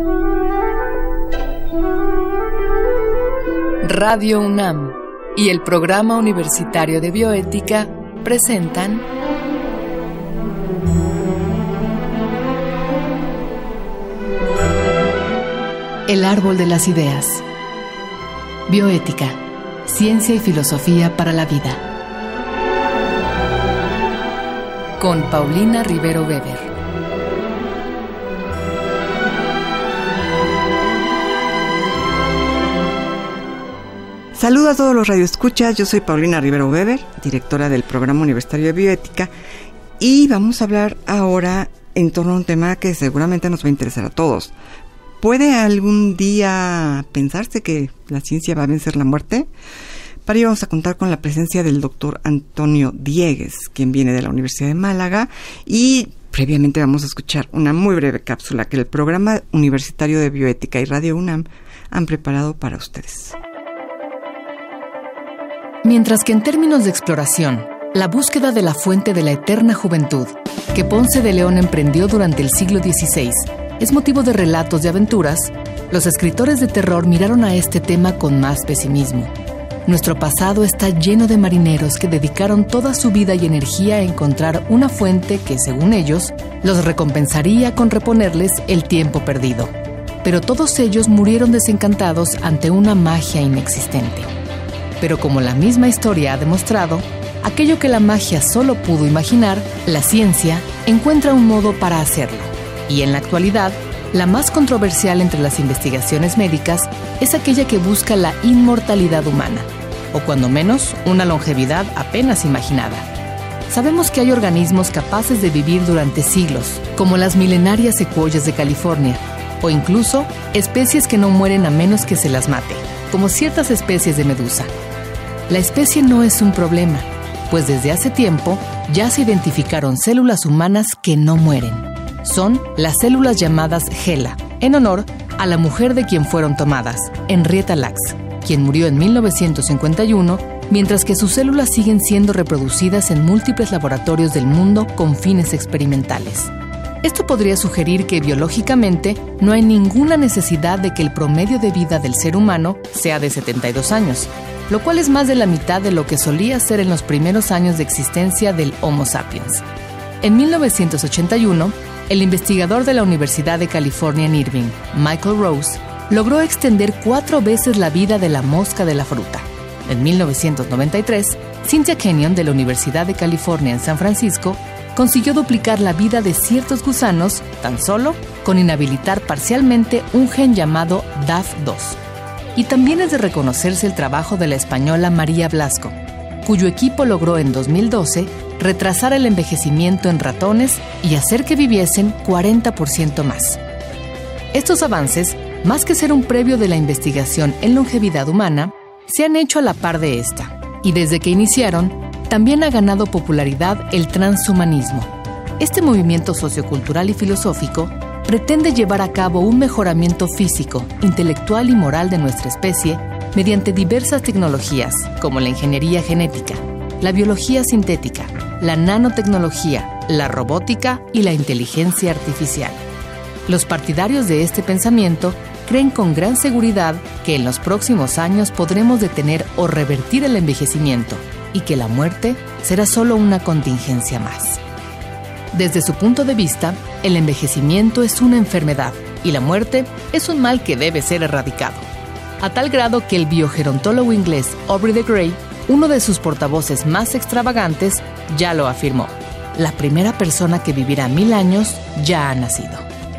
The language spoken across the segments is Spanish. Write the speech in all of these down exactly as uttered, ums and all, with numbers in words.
Radio UNAM y el Programa Universitario de Bioética presentan El Árbol de las Ideas. Bioética, ciencia y filosofía para la vida. Con Paulina Rivero Weber. Saludos a todos los radioescuchas, yo soy Paulina Rivero Weber, directora del Programa Universitario de Bioética, y vamos a hablar ahora en torno a un tema que seguramente nos va a interesar a todos. ¿Puede algún día pensarse que la ciencia va a vencer la muerte? Para ello vamos a contar con la presencia del doctor Antonio Diegues, quien viene de la Universidad de Málaga, y previamente vamos a escuchar una muy breve cápsula que el Programa Universitario de Bioética y Radio UNAM han preparado para ustedes. Mientras que en términos de exploración, la búsqueda de la fuente de la eterna juventud que Ponce de León emprendió durante el siglo dieciséis es motivo de relatos de aventuras, los escritores de terror miraron a este tema con más pesimismo. Nuestro pasado está lleno de marineros que dedicaron toda su vida y energía a encontrar una fuente que, según ellos, los recompensaría con reponerles el tiempo perdido. Pero todos ellos murieron desencantados ante una magia inexistente. Pero como la misma historia ha demostrado, aquello que la magia solo pudo imaginar, la ciencia encuentra un modo para hacerlo. Y en la actualidad, la más controversial entre las investigaciones médicas es aquella que busca la inmortalidad humana, o cuando menos, una longevidad apenas imaginada. Sabemos que hay organismos capaces de vivir durante siglos, como las milenarias secuoyas de California, o incluso especies que no mueren a menos que se las mate, como ciertas especies de medusa. La especie no es un problema, pues desde hace tiempo ya se identificaron células humanas que no mueren. Son las células llamadas HeLa, en honor a la mujer de quien fueron tomadas, Henrietta Lacks, quien murió en mil novecientos cincuenta y uno, mientras que sus células siguen siendo reproducidas en múltiples laboratorios del mundo con fines experimentales. Esto podría sugerir que biológicamente no hay ninguna necesidad de que el promedio de vida del ser humano sea de setenta y dos años, lo cual es más de la mitad de lo que solía ser en los primeros años de existencia del Homo sapiens. En mil novecientos ochenta y uno, el investigador de la Universidad de California en Irvine, Michael Rose, logró extender cuatro veces la vida de la mosca de la fruta. En mil novecientos noventa y tres, Cynthia Kenyon de la Universidad de California en San Francisco consiguió duplicar la vida de ciertos gusanos tan solo con inhabilitar parcialmente un gen llamado D A F dos. Y también es de reconocerse el trabajo de la española María Blasco, cuyo equipo logró en dos mil doce retrasar el envejecimiento en ratones y hacer que viviesen cuarenta por ciento más. Estos avances, más que ser un previo de la investigación en longevidad humana, se han hecho a la par de esta, y desde que iniciaron, también ha ganado popularidad el transhumanismo. Este movimiento sociocultural y filosófico pretende llevar a cabo un mejoramiento físico, intelectual y moral de nuestra especie mediante diversas tecnologías como la ingeniería genética, la biología sintética, la nanotecnología, la robótica y la inteligencia artificial. Los partidarios de este pensamiento creen con gran seguridad que en los próximos años podremos detener o revertir el envejecimiento y que la muerte será solo una contingencia más. Desde su punto de vista, el envejecimiento es una enfermedad y la muerte es un mal que debe ser erradicado. A tal grado que el biogerontólogo inglés Aubrey de Grey, uno de sus portavoces más extravagantes, ya lo afirmó: la primera persona que vivirá mil años ya ha nacido.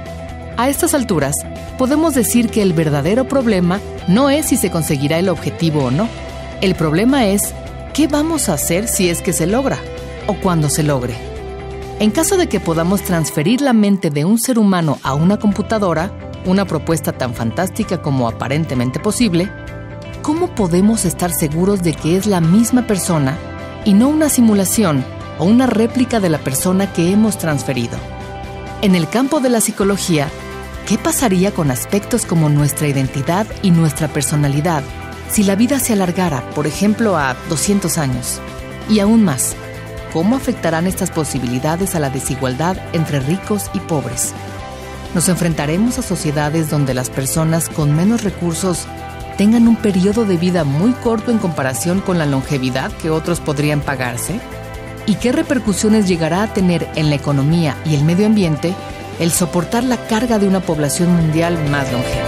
A estas alturas, podemos decir que el verdadero problema no es si se conseguirá el objetivo o no. El problema es ¿qué vamos a hacer si es que se logra o cuando se logre? En caso de que podamos transferir la mente de un ser humano a una computadora, una propuesta tan fantástica como aparentemente posible, ¿cómo podemos estar seguros de que es la misma persona y no una simulación o una réplica de la persona que hemos transferido? En el campo de la psicología, ¿qué pasaría con aspectos como nuestra identidad y nuestra personalidad si la vida se alargara, por ejemplo, a doscientos años? Y aún más, ¿cómo afectarán estas posibilidades a la desigualdad entre ricos y pobres? Nos enfrentaremos a sociedades donde las personas con menos recursos tengan un periodo de vida muy corto en comparación con la longevidad que otros podrían pagarse. ¿Y qué repercusiones llegará a tener en la economía y el medio ambiente el soportar la carga de una población mundial más longeva?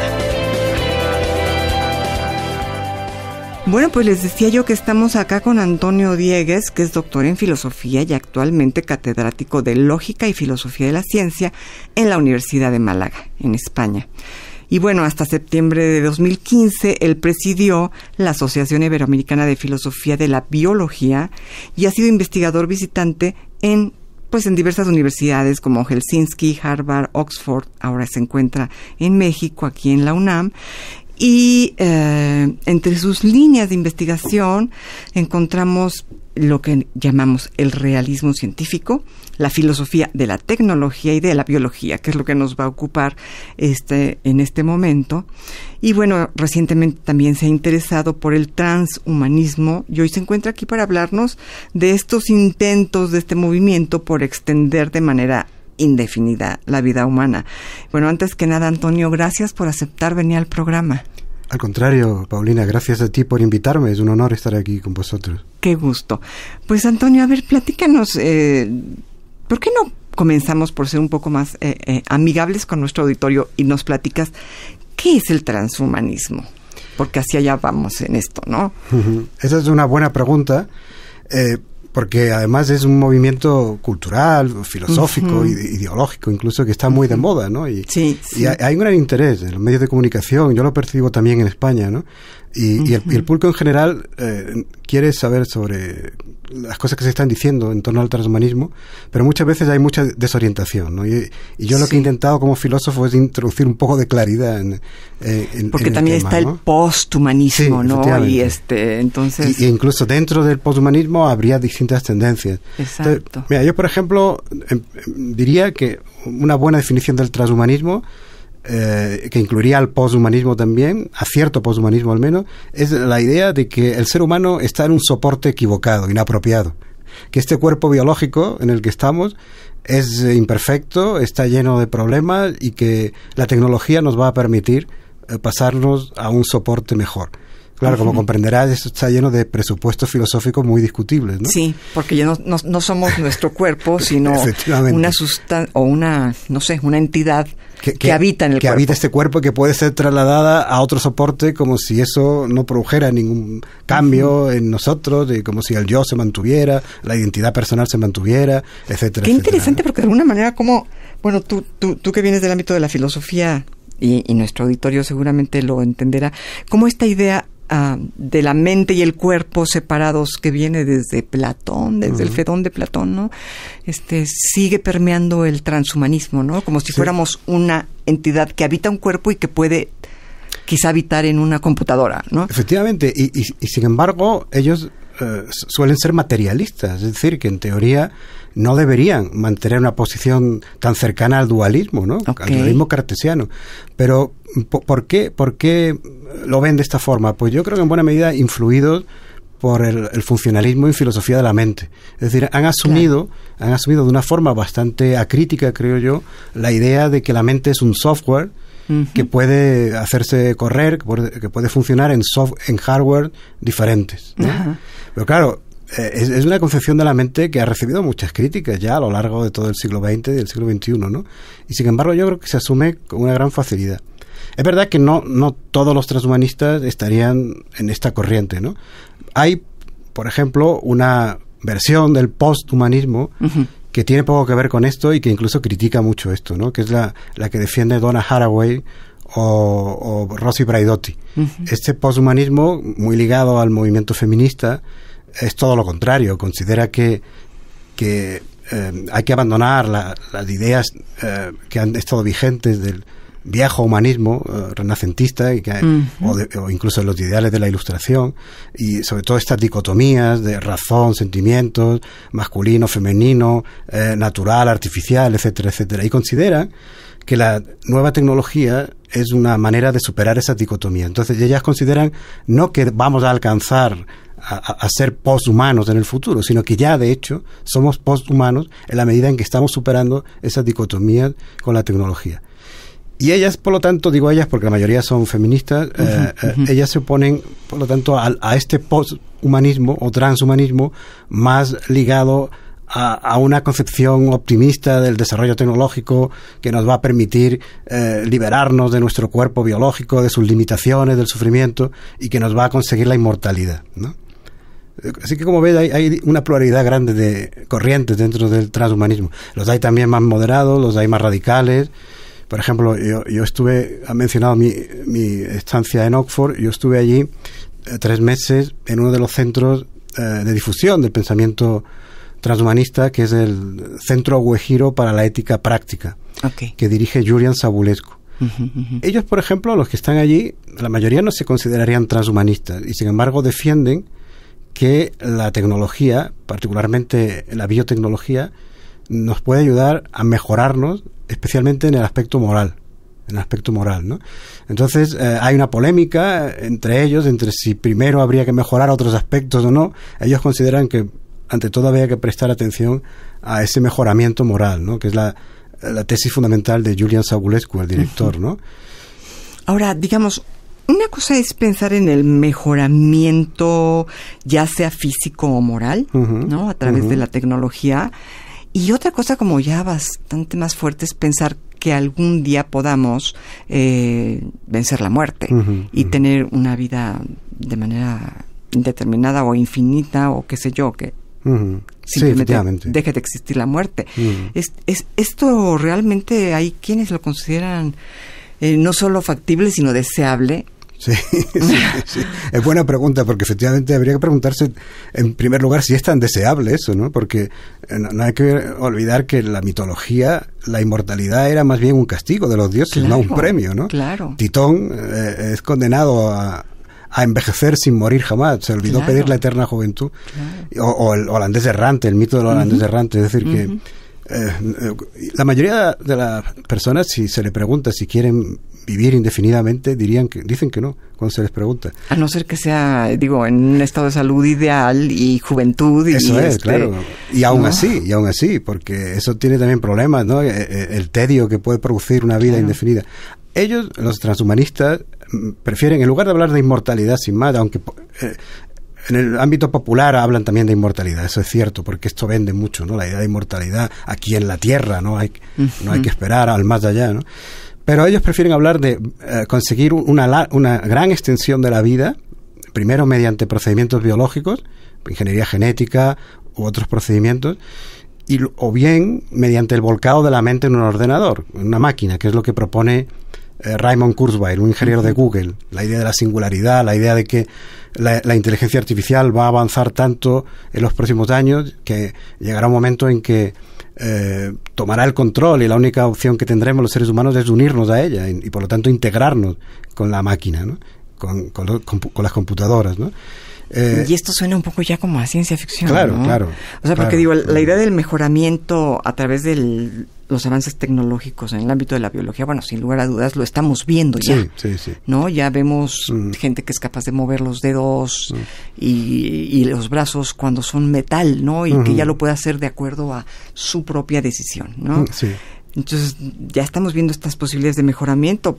Bueno, pues les decía yo que estamos acá con Antonio Diegues, que es doctor en filosofía y actualmente catedrático de Lógica y Filosofía de la Ciencia en la Universidad de Málaga, en España. Y bueno, hasta septiembre de dos mil quince, él presidió la Asociación Iberoamericana de Filosofía de la Biología y ha sido investigador visitante en, pues, en diversas universidades como Helsinki, Harvard, Oxford. Ahora se encuentra en México, aquí en la UNAM. Y eh, entre sus líneas de investigación encontramos lo que llamamos el realismo científico, la filosofía de la tecnología y de la biología, que es lo que nos va a ocupar este en este momento. Y bueno, recientemente también se ha interesado por el transhumanismo y hoy se encuentra aquí para hablarnos de estos intentos de este movimiento por extender de manera indefinida la vida humana. Bueno, antes que nada, Antonio, gracias por aceptar venir al programa. Al contrario, Paulina, gracias a ti por invitarme. Es un honor estar aquí con vosotros. Qué gusto. Pues, Antonio, a ver, platícanos, eh, ¿por qué no comenzamos por ser un poco más eh, eh, amigables con nuestro auditorio y nos platicas qué es el transhumanismo? Porque hacia allá vamos en esto, ¿no? Uh-huh. Esa es una buena pregunta. Eh, porque además es un movimiento cultural, filosófico, uh-huh. ideológico, incluso, que está muy de moda, ¿no? Y, sí, sí. y hay, hay un gran interés en los medios de comunicación, yo lo percibo también en España, ¿no? Y, uh-huh. y, el, y el público en general eh, quiere saber sobre las cosas que se están diciendo en torno al transhumanismo, pero muchas veces hay mucha desorientación, ¿no? Y, y yo lo sí. que he intentado como filósofo es introducir un poco de claridad en, eh, en porque en también el tema, está ¿no? el posthumanismo, sí, ¿no? Y este, entonces... Y, y incluso dentro del posthumanismo habría distintas tendencias. Exacto. Entonces, mira, yo, por ejemplo, eh, diría que una buena definición del transhumanismo, Eh, que incluiría al poshumanismo también, a cierto poshumanismo al menos, es la idea de que el ser humano está en un soporte equivocado, inapropiado, que este cuerpo biológico en el que estamos es eh, imperfecto, está lleno de problemas y que la tecnología nos va a permitir eh, pasarnos a un soporte mejor. Claro, como comprenderás, esto está lleno de presupuestos filosóficos muy discutibles, ¿no? Sí, porque ya no, no, no somos nuestro cuerpo, sino una sustancia o una, no sé, una entidad que, que, que habita en el que cuerpo. Que habita este cuerpo y que puede ser trasladada a otro soporte como si eso no produjera ningún cambio uh-huh. en nosotros, y como si el yo se mantuviera, la identidad personal se mantuviera, etcétera. Qué etcétera. interesante, porque de alguna manera, como, bueno, tú, tú, tú que vienes del ámbito de la filosofía y, y nuestro auditorio seguramente lo entenderá, como esta idea Uh, de la mente y el cuerpo separados que viene desde Platón, desde uh-huh. el Fedón de Platón, ¿no? Este sigue permeando el transhumanismo, ¿no? Como si sí. fuéramos una entidad que habita un cuerpo y que puede quizá habitar en una computadora, ¿no? Efectivamente, y, y, y sin embargo ellos eh, suelen ser materialistas, es decir, que en teoría no deberían mantener una posición tan cercana al dualismo, ¿no? Okay. Al dualismo cartesiano. Pero ¿por qué, ¿por qué lo ven de esta forma? Pues yo creo que en buena medida influidos por el, el funcionalismo y filosofía de la mente. Es decir, han asumido, claro. han asumido de una forma bastante acrítica, creo yo, la idea de que la mente es un software uh-huh. que puede hacerse correr, que puede, que puede funcionar en, soft, en hardware diferentes, ¿no? Uh-huh. Pero claro, Es, es una concepción de la mente que ha recibido muchas críticas ya a lo largo de todo el siglo veinte y del siglo veintiuno, ¿no? Y sin embargo yo creo que se asume con una gran facilidad. Es verdad que no, no todos los transhumanistas estarían en esta corriente, ¿no? Hay, por ejemplo, una versión del posthumanismo uh-huh. que tiene poco que ver con esto y que incluso critica mucho esto, ¿no? Que es la, la que defiende Donna Haraway o, o Rossi Braidotti. Uh-huh. Este posthumanismo, muy ligado al movimiento feminista, es todo lo contrario. Considera que, que eh, hay que abandonar la, las ideas eh, que han estado vigentes del viejo humanismo eh, renacentista y que, uh-huh. o, de, o incluso los ideales de la Ilustración, y sobre todo estas dicotomías de razón, sentimientos, masculino, femenino, eh, natural, artificial, etcétera, etcétera. Y consideran que la nueva tecnología es una manera de superar esa dicotomía. Entonces ellas consideran no que vamos a alcanzar a, a ser posthumanos en el futuro, sino que ya de hecho somos posthumanos en la medida en que estamos superando esas dicotomías con la tecnología. Y ellas, por lo tanto, digo ellas porque la mayoría son feministas, uh-huh, eh, uh-huh. Eh, ellas se oponen, por lo tanto, a, a este posthumanismo o transhumanismo más ligado a, a una concepción optimista del desarrollo tecnológico que nos va a permitir eh, liberarnos de nuestro cuerpo biológico, de sus limitaciones, del sufrimiento, y que nos va a conseguir la inmortalidad, ¿no? Así que, como ves, hay, hay una pluralidad grande de corrientes dentro del transhumanismo. Los hay también más moderados, los hay más radicales. Por ejemplo, yo, yo estuve, ha mencionado mi, mi estancia en Oxford, yo estuve allí eh, tres meses en uno de los centros eh, de difusión del pensamiento transhumanista, que es el Centro Uehiro para la Ética Práctica, okay. que dirige Julian Savulescu. Uh-huh, uh-huh. Ellos, por ejemplo, los que están allí, la mayoría no se considerarían transhumanistas y, sin embargo, defienden que la tecnología, particularmente la biotecnología, nos puede ayudar a mejorarnos, especialmente en el aspecto moral, en el aspecto moral, ¿no? Entonces, eh, hay una polémica entre ellos, entre si primero habría que mejorar otros aspectos o no. Ellos consideran que, ante todo, había que prestar atención a ese mejoramiento moral, ¿no? Que es la, la tesis fundamental de Julian Savulescu, el director, ¿no? Ahora, digamos, una cosa es pensar en el mejoramiento, ya sea físico o moral, uh-huh, ¿no? A través uh-huh. de la tecnología. Y otra cosa como ya bastante más fuerte es pensar que algún día podamos eh, vencer la muerte uh-huh, y uh-huh. tener una vida de manera indeterminada o infinita o qué sé yo, que uh-huh. simplemente sí, deje de existir la muerte. Uh-huh. Es, es, esto realmente hay quienes lo consideran eh, no solo factible, sino deseable. Sí, sí, sí. Es buena pregunta, porque efectivamente habría que preguntarse en primer lugar si es tan deseable eso, ¿no? Porque no, no hay que olvidar que en la mitología la inmortalidad era más bien un castigo de los dioses, claro, no un premio, ¿no? Claro. Titón eh, es condenado a, a envejecer sin morir jamás, se olvidó claro. pedir la eterna juventud. Claro. O, o el holandés errante, el mito del holandés uh-huh. errante, es decir, uh-huh. que eh, la mayoría de las personas, si se le pregunta si quieren vivir indefinidamente, dirían que dicen que no cuando se les pregunta. A no ser que sea, digo, en un estado de salud ideal y juventud. Y eso es, este, claro. Y aún ¿no? así, y aún así, porque eso tiene también problemas, ¿no? El tedio que puede producir una vida claro. indefinida. Ellos, los transhumanistas, prefieren, en lugar de hablar de inmortalidad sin más, aunque eh, en el ámbito popular hablan también de inmortalidad, eso es cierto, porque esto vende mucho, ¿no? La idea de inmortalidad aquí en la Tierra, no hay, uh-huh. no hay que esperar al más allá, ¿no? Pero ellos prefieren hablar de eh, conseguir una, una gran extensión de la vida, primero mediante procedimientos biológicos, ingeniería genética u otros procedimientos, y, o bien mediante el volcado de la mente en un ordenador, en una máquina, que es lo que propone eh, Raymond Kurzweil, un ingeniero uh-huh. de Google. La idea de la singularidad, la idea de que la, la inteligencia artificial va a avanzar tanto en los próximos años que llegará un momento en que Eh, tomará el control y la única opción que tendremos los seres humanos es unirnos a ella y, y por lo tanto integrarnos con la máquina, ¿no? con, con, lo, con, con las computadoras, ¿no? Eh, y esto suena un poco ya como a ciencia ficción, claro, ¿no? Claro, O sea, porque claro, digo, claro. la idea del mejoramiento a través de los avances tecnológicos en el ámbito de la biología, bueno, sin lugar a dudas lo estamos viendo ya, sí, sí, sí. ¿no? Ya vemos mm. gente que es capaz de mover los dedos mm. y, y los brazos cuando son metal, ¿no? Y mm. que ya lo puede hacer de acuerdo a su propia decisión, ¿no? Mm, sí. Entonces, ya estamos viendo estas posibilidades de mejoramiento,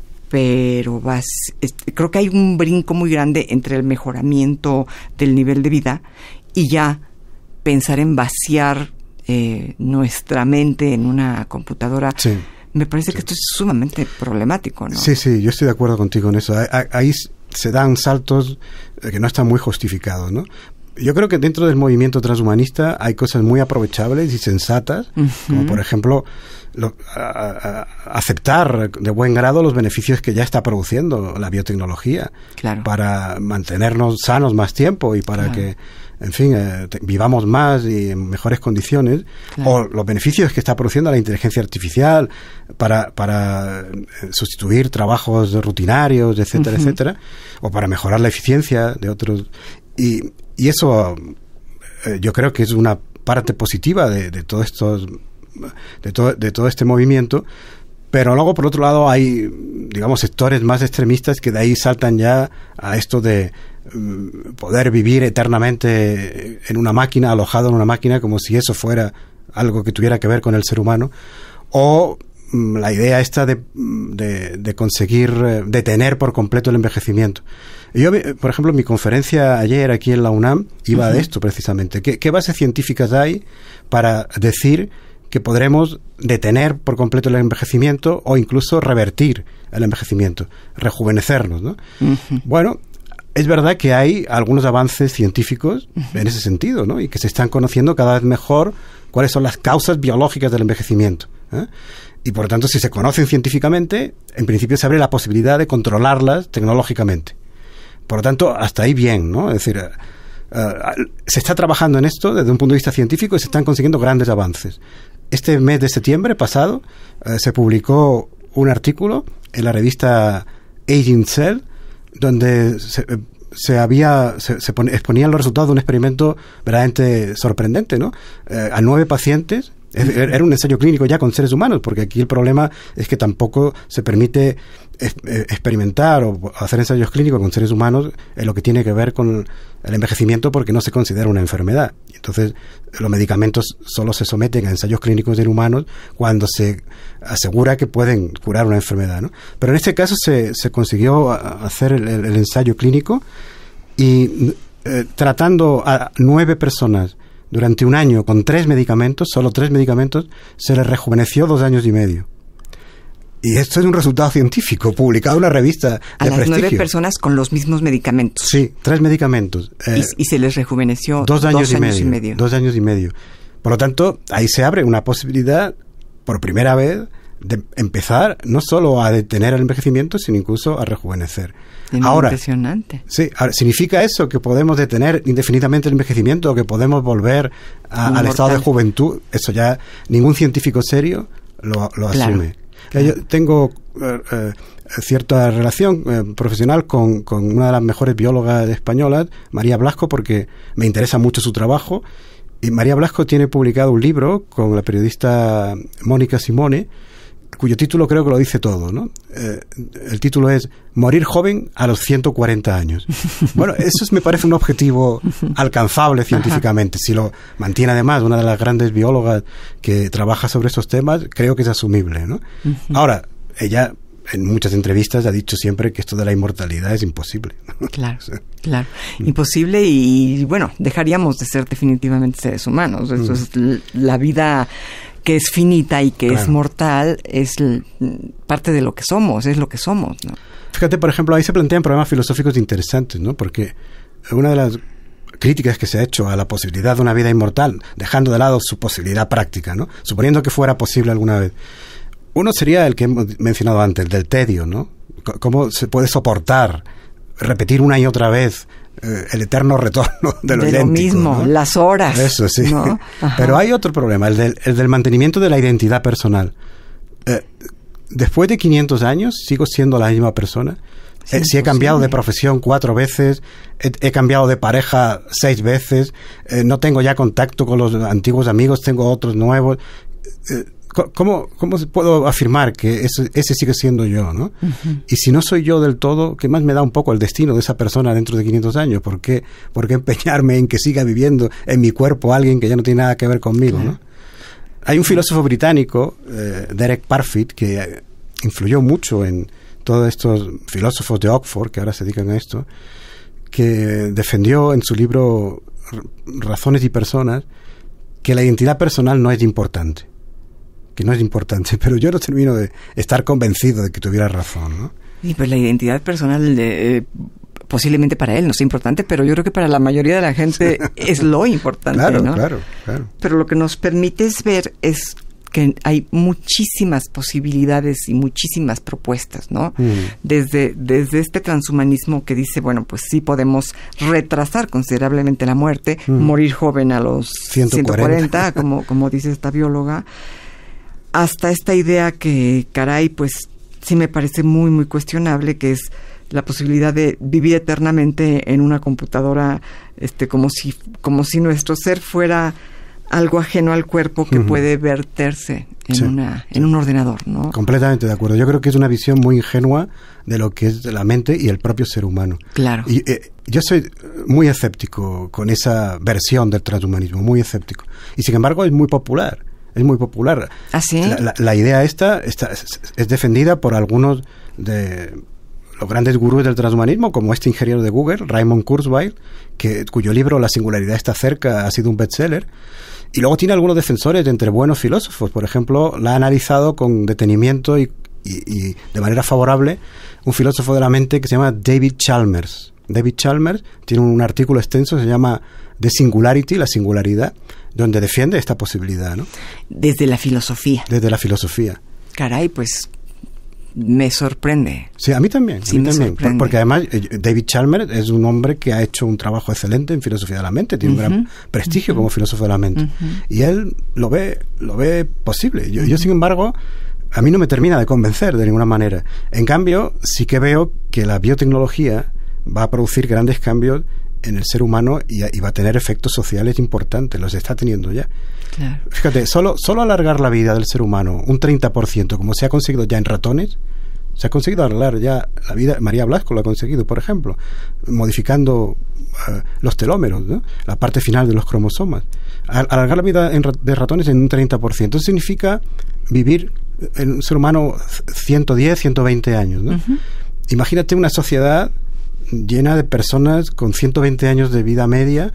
pero vas, es, creo que hay un brinco muy grande entre el mejoramiento del nivel de vida y ya pensar en vaciar eh, nuestra mente en una computadora. Sí, me parece sí. que esto es sumamente problemático, ¿no? Sí, sí, yo estoy de acuerdo contigo en eso. Ahí se dan saltos que no están muy justificados, ¿no? Yo creo que dentro del movimiento transhumanista hay cosas muy aprovechables y sensatas, uh-huh. como por ejemplo lo, a, a, aceptar de buen grado los beneficios que ya está produciendo la biotecnología claro. para mantenernos sanos más tiempo y para claro. que, en fin, eh, te, vivamos más y en mejores condiciones, claro. o los beneficios que está produciendo la inteligencia artificial para, para sustituir trabajos rutinarios, etcétera, uh-huh. etcétera, o para mejorar la eficiencia de otros. Y, y eso eh, yo creo que es una parte positiva de, de todo estos de todo, de todo este movimiento, pero luego por otro lado hay, digamos, sectores más extremistas que de ahí saltan ya a esto de um, poder vivir eternamente en una máquina, alojado en una máquina, como si eso fuera algo que tuviera que ver con el ser humano, o la idea esta de, de, de conseguir eh, detener por completo el envejecimiento. Yo, por ejemplo, en mi conferencia ayer aquí en la UNAM iba uh-huh. de esto precisamente. ¿Qué, qué bases científicas hay para decir que podremos detener por completo el envejecimiento o incluso revertir el envejecimiento, rejuvenecernos, ¿no? Uh-huh. Bueno, es verdad que hay algunos avances científicos uh-huh. en ese sentido, ¿no? Y que se están conociendo cada vez mejor cuáles son las causas biológicas del envejecimiento, ¿eh? Y por lo tanto, si se conocen científicamente, en principio se abre la posibilidad de controlarlas tecnológicamente. Por lo tanto, hasta ahí bien, ¿no? Es decir, uh, uh, se está trabajando en esto desde un punto de vista científico y se están consiguiendo grandes avances. Este mes de septiembre pasado uh, se publicó un artículo en la revista Aging Cell donde se, se había se, se pone, exponían los resultados de un experimento verdaderamente sorprendente, ¿no? Uh, a nueve pacientes. Era un ensayo clínico ya con seres humanos, porque aquí el problema es que tampoco se permite experimentar o hacer ensayos clínicos con seres humanos en lo que tiene que ver con el envejecimiento, porque no se considera una enfermedad. Entonces, los medicamentos solo se someten a ensayos clínicos en humanos cuando se asegura que pueden curar una enfermedad, ¿no? Pero en este caso se, se consiguió hacer el, el ensayo clínico y eh, tratando a nueve personas durante un año con tres medicamentos, solo tres medicamentos, se les rejuveneció dos años y medio. Y esto es un resultado científico publicado en una revista de prestigio. A las nueve personas con los mismos medicamentos. Sí, tres medicamentos. Eh, y, y se les rejuveneció dos años, dos y, años medio, y medio. Dos años y medio. Por lo tanto, ahí se abre una posibilidad, por primera vez, de empezar no solo a detener el envejecimiento, sino incluso a rejuvenecer. Es ahora, impresionante. Sí, ahora, ¿significa eso que podemos detener indefinidamente el envejecimiento o que podemos volver a, al estado de juventud? Eso ya ningún científico serio lo, lo claro, asume. Claro. Yo tengo eh, eh, cierta relación eh, profesional con, con una de las mejores biólogas españolas, María Blasco, porque me interesa mucho su trabajo. Y María Blasco tiene publicado un libro con la periodista Mónica Simone, cuyo título creo que lo dice todo, ¿no? Eh, el título es Morir joven a los ciento cuarenta años. Bueno, eso es, me parece un objetivo alcanzable científicamente. Si lo mantiene además una de las grandes biólogas que trabaja sobre estos temas, creo que es asumible, ¿no? Ahora, ella en muchas entrevistas ha dicho siempre que esto de la inmortalidad es imposible. Claro, sí. Claro. Imposible y, bueno, dejaríamos de ser definitivamente seres humanos. Eso mm. es la vida que es finita y que claro. es mortal, es parte de lo que somos, es lo que somos, ¿no? Fíjate, por ejemplo, ahí se plantean problemas filosóficos interesantes, ¿no? Porque una de las críticas que se ha hecho a la posibilidad de una vida inmortal, dejando de lado su posibilidad práctica, ¿no? Suponiendo que fuera posible alguna vez. Uno sería el que hemos mencionado antes, el del tedio, ¿no? C- ¿Cómo se puede soportar repetir una y otra vez eh, el eterno retorno de lo de idéntico, lo mismo, ¿no? las horas. Eso sí. ¿No? Pero hay otro problema, el del, el del mantenimiento de la identidad personal. Eh, después de quinientos años, ¿sigo siendo la misma persona? Eh, si he cambiado de profesión cuatro veces, he, he cambiado de pareja seis veces, eh, no tengo ya contacto con los antiguos amigos, tengo otros nuevos. Eh, ¿Cómo, cómo puedo afirmar que ese, ese sigue siendo yo, ¿no? Uh-huh. Y si no soy yo del todo, ¿qué más me da un poco el destino de esa persona dentro de quinientos años? ¿Por qué, por qué empeñarme en que siga viviendo en mi cuerpo alguien que ya no tiene nada que ver conmigo, uh-huh. ¿no? Hay un filósofo británico, eh, Derek Parfit, que eh, influyó mucho en todos estos filósofos de Oxford que ahora se dedican a esto, que defendió en su libro Razones y Personas que la identidad personal no es importante. que no es importante, pero yo no termino de estar convencido de que tuviera razón, ¿no? Y pues la identidad personal de, eh, posiblemente para él no es importante, pero yo creo que para la mayoría de la gente es lo importante, claro, ¿no? Claro, claro. Pero lo que nos permite es ver es que hay muchísimas posibilidades y muchísimas propuestas, ¿no? Mm. Desde, desde este transhumanismo que dice, bueno, pues sí podemos retrasar considerablemente la muerte, mm. morir joven a los ciento cuarenta, ciento cuarenta como, como dice esta bióloga, hasta esta idea que, caray, pues sí me parece muy, muy cuestionable, que es la posibilidad de vivir eternamente en una computadora, este, como si, como si nuestro ser fuera algo ajeno al cuerpo que uh-huh. puede verterse en sí. una, en un ordenador, ¿no? Completamente de acuerdo. Yo creo que es una visión muy ingenua de lo que es la mente y el propio ser humano. Claro. Y eh, yo soy muy escéptico con esa versión del transhumanismo, muy escéptico. Y sin embargo es muy popular. es muy popular. ¿Ah, sí? La, la, la idea esta, esta es, es defendida por algunos de los grandes gurús del transhumanismo, como este ingeniero de Google, Raymond Kurzweil, que, cuyo libro La singularidad está cerca ha sido un bestseller. Y luego tiene algunos defensores de entre buenos filósofos. Por ejemplo, la ha analizado con detenimiento y, y, y de manera favorable un filósofo de la mente que se llama David Chalmers. David Chalmers tiene un artículo extenso, se llama The Singularity, la singularidad, donde defiende esta posibilidad, ¿no? Desde la filosofía. Desde la filosofía. Caray, pues me sorprende. Sí, a mí también. Sí, a mí me también. sorprende. Porque además David Chalmers es un hombre que ha hecho un trabajo excelente en filosofía de la mente, tiene uh-huh. un gran prestigio uh-huh. como filósofo de la mente. Uh-huh. Y él lo ve, lo ve posible. Yo, uh-huh. yo, sin embargo, a mí no me termina de convencer de ninguna manera. En cambio, sí que veo que la biotecnología va a producir grandes cambios en el ser humano y, y va a tener efectos sociales importantes, los está teniendo ya. Claro. Fíjate, solo, solo alargar la vida del ser humano un treinta por ciento, como se ha conseguido ya en ratones, se ha conseguido alargar ya la vida, María Blasco lo ha conseguido, por ejemplo, modificando uh, los telómeros, ¿no? La parte final de los cromosomas. Al, alargar la vida en, de ratones en un treinta por ciento, eso significa vivir en un ser humano ciento diez, ciento veinte años, ¿no? Uh-huh. Imagínate una sociedad llena de personas con ciento veinte años de vida media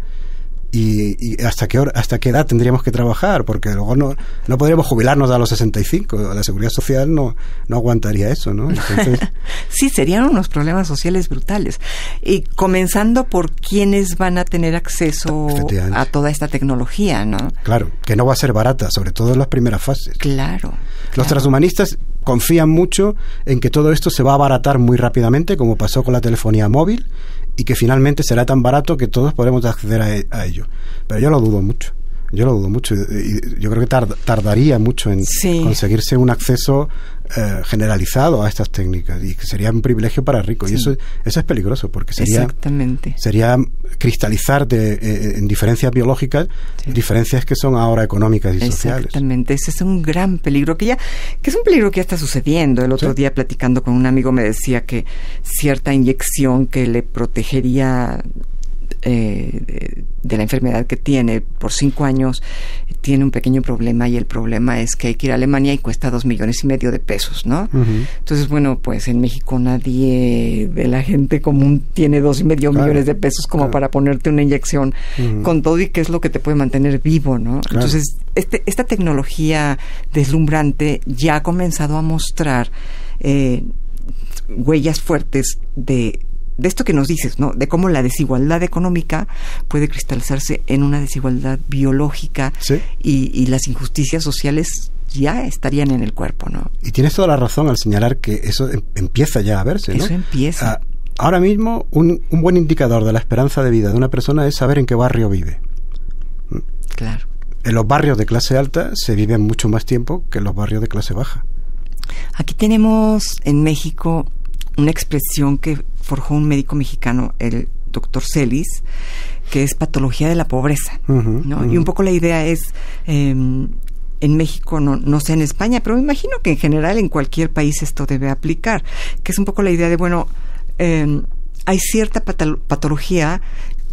y, y hasta qué hora, hasta qué edad tendríamos que trabajar, porque luego no, no podríamos jubilarnos a los sesenta y cinco, la seguridad social no, no aguantaría eso, ¿no? Entonces, sí, serían unos problemas sociales brutales. Y comenzando por quienes van a tener acceso a toda esta tecnología, ¿no? Claro, que no va a ser barata, sobre todo en las primeras fases. Claro. Los claro. transhumanistas confían mucho en que todo esto se va a abaratar muy rápidamente, como pasó con la telefonía móvil, y que finalmente será tan barato que todos podremos acceder a, e- a ello. Pero yo lo dudo mucho. Yo lo dudo mucho. Y yo creo que tard- tardaría mucho en sí. conseguirse un acceso eh, generalizado a estas técnicas, y que sería un privilegio para ricos. Sí. Y eso, eso es peligroso, porque sería, Exactamente. sería cristalizar de, eh, en diferencias biológicas, sí. diferencias que son ahora económicas y sociales. Exactamente. Ese es un gran peligro que ya, que es un peligro que ya está sucediendo. El otro ¿Sí? día, platicando con un amigo, me decía que cierta inyección que le protegería Eh, de, de la enfermedad que tiene por cinco años tiene un pequeño problema, y el problema es que hay que ir a Alemania y cuesta dos millones y medio de pesos, ¿no? Uh-huh. Entonces, bueno, pues en México nadie de la gente común tiene dos y medio claro. millones de pesos como claro. para ponerte una inyección uh-huh. con todo y que es lo que te puede mantener vivo, ¿no? Claro. Entonces, este, esta tecnología deslumbrante ya ha comenzado a mostrar eh, huellas fuertes de de esto que nos dices, ¿no? De cómo la desigualdad económica puede cristalizarse en una desigualdad biológica, ¿sí? y, y las injusticias sociales ya estarían en el cuerpo, ¿no? Y tienes toda la razón al señalar que eso em- empieza ya a verse, ¿no? Eso empieza. Ah, ahora mismo, un, un buen indicador de la esperanza de vida de una persona es saber en qué barrio vive. Claro. En los barrios de clase alta se vive mucho más tiempo que en los barrios de clase baja. Aquí tenemos en México una expresión que forjó un médico mexicano, el doctor Celis, que es patología de la pobreza, uh-huh, ¿no? Uh-huh. Y un poco la idea es, eh, en México, no, no sé en España, pero me imagino que en general en cualquier país esto debe aplicar, que es un poco la idea de, bueno, eh, hay cierta patal- patología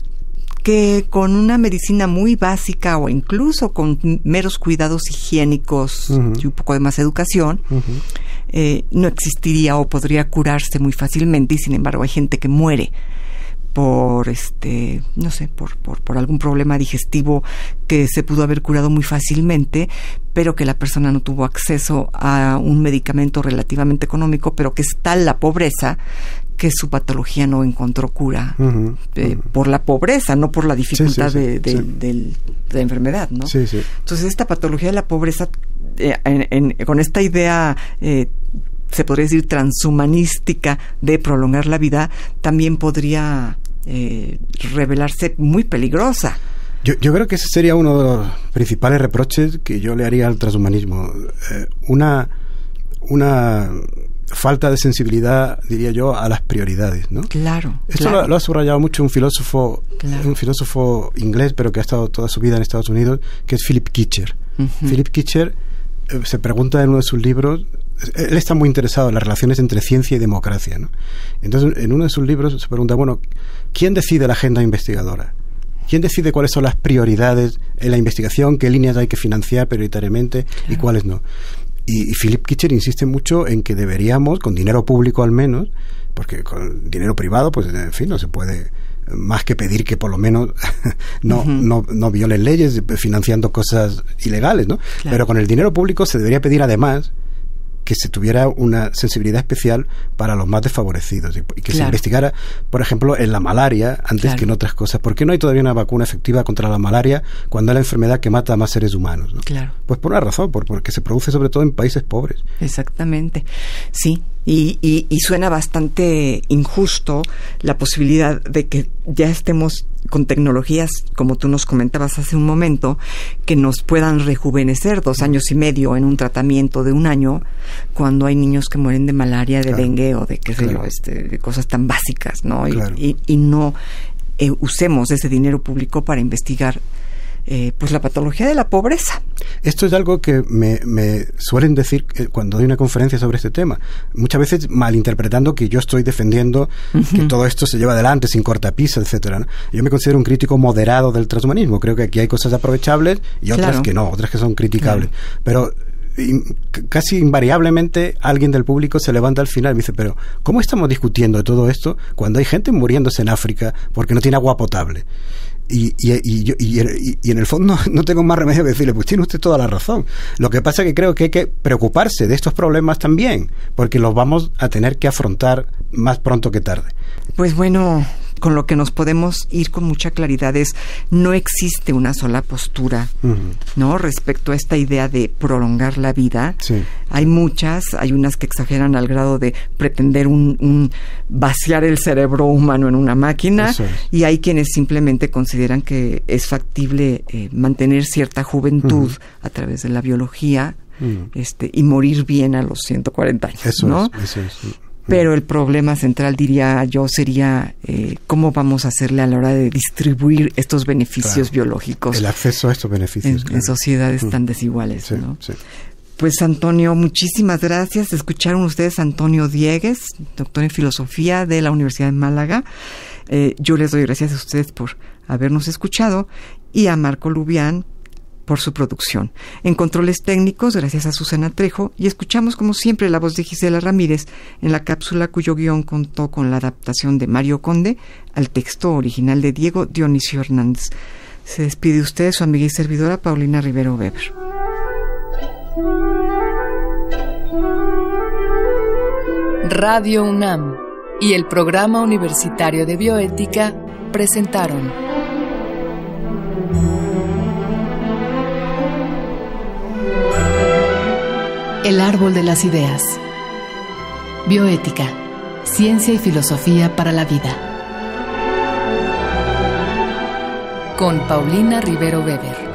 que con una medicina muy básica o incluso con meros cuidados higiénicos uh-huh. y un poco de más educación, uh-huh. eh, no existiría o podría curarse muy fácilmente, y sin embargo hay gente que muere por este no sé por, por por algún problema digestivo que se pudo haber curado muy fácilmente, pero que la persona no tuvo acceso a un medicamento relativamente económico, pero que es tal la pobreza que su patología no encontró cura uh-huh, eh, uh-huh. por la pobreza, no por la dificultad sí, sí, sí, de, de, sí. de, de la enfermedad, ¿no? Sí, sí. Entonces esta patología de la pobreza, eh, en, en, con esta idea eh, se podría decir transhumanística de prolongar la vida, también podría eh, revelarse muy peligrosa. Yo, yo creo que ese sería uno de los principales reproches que yo le haría al transhumanismo. Eh, una, una falta de sensibilidad, diría yo, a las prioridades, ¿no? Claro. Esto claro. Lo, lo ha subrayado mucho un filósofo, claro. un filósofo inglés, pero que ha estado toda su vida en Estados Unidos, que es Philip Kitcher. Uh-huh. Philip Kitcher eh, se pregunta en uno de sus libros, él está muy interesado en las relaciones entre ciencia y democracia, ¿no? Entonces, en uno de sus libros se pregunta, bueno, ¿quién decide la agenda investigadora? ¿Quién decide cuáles son las prioridades en la investigación? ¿Qué líneas hay que financiar prioritariamente y cuáles no? Y, y Philip Kitcher insiste mucho en que deberíamos, con dinero público al menos, porque con dinero privado, pues en fin, no se puede más que pedir que por lo menos no, uh-huh. no, no violen leyes financiando cosas ilegales, ¿no? Claro. Pero con el dinero público se debería pedir además que se tuviera una sensibilidad especial para los más desfavorecidos y, y que claro. se investigara, por ejemplo, en la malaria antes claro. que en otras cosas. ¿Por qué no hay todavía una vacuna efectiva contra la malaria cuando es la enfermedad que mata a más seres humanos, ¿no? Claro. Pues por una razón, por, porque se produce sobre todo en países pobres. Exactamente, sí. Y, y, y suena bastante injusto la posibilidad de que ya estemos con tecnologías, como tú nos comentabas hace un momento, que nos puedan rejuvenecer dos años y medio en un tratamiento de un año, cuando hay niños que mueren de malaria, de claro. dengue o de qué sé claro. yo, este, de cosas tan básicas, ¿no? Y, claro. y, y no eh, usemos ese dinero público para investigar Eh, pues la patología de la pobreza. Esto es algo que me, me suelen decir cuando doy una conferencia sobre este tema, muchas veces malinterpretando que yo estoy defendiendo uh-huh. que todo esto se lleva adelante sin cortapisas, etcétera, ¿no? Yo me considero un crítico moderado del transhumanismo. Creo que aquí hay cosas aprovechables y otras claro. que no, otras que son criticables. Claro. Pero in, casi invariablemente alguien del público se levanta al final y me dice, pero ¿cómo estamos discutiendo todo esto cuando hay gente muriéndose en África porque no tiene agua potable? Y, y, y, yo, y, y, y en el fondo no tengo más remedio que decirle, pues tiene usted toda la razón. Lo que pasa es que creo que hay que preocuparse de estos problemas también, porque los vamos a tener que afrontar más pronto que tarde. Pues bueno, con lo que nos podemos ir con mucha claridad es, no existe una sola postura, uh-huh. ¿no? Respecto a esta idea de prolongar la vida. Sí. Hay muchas, hay unas que exageran al grado de pretender un, un vaciar el cerebro humano en una máquina, es. y hay quienes simplemente consideran que es factible eh, mantener cierta juventud uh-huh. a través de la biología uh-huh. este, y morir bien a los ciento cuarenta años, eso ¿no? Es, eso es, sí. Pero el problema central, diría yo, sería eh, cómo vamos a hacerle a la hora de distribuir estos beneficios claro. biológicos. El acceso a estos beneficios. En, claro. en sociedades uh-huh. tan desiguales, sí, ¿no? Sí. Pues Antonio, muchísimas gracias. Escucharon ustedes a Antonio Diegues, doctor en filosofía de la Universidad de Málaga. Eh, yo les doy gracias a ustedes por habernos escuchado y a Marco Lubián por su producción. En controles técnicos, gracias a Susana Trejo, y escuchamos como siempre la voz de Gisela Ramírez en la cápsula cuyo guión contó con la adaptación de Mario Conde al texto original de Diego Dionisio Hernández. Se despide usted su amiga y servidora Paulina Rivero Weber. Radio UNAM y el Programa Universitario de Bioética presentaron El Árbol de las Ideas. Bioética, ciencia y filosofía para la vida. Con Paulina Rivero Weber.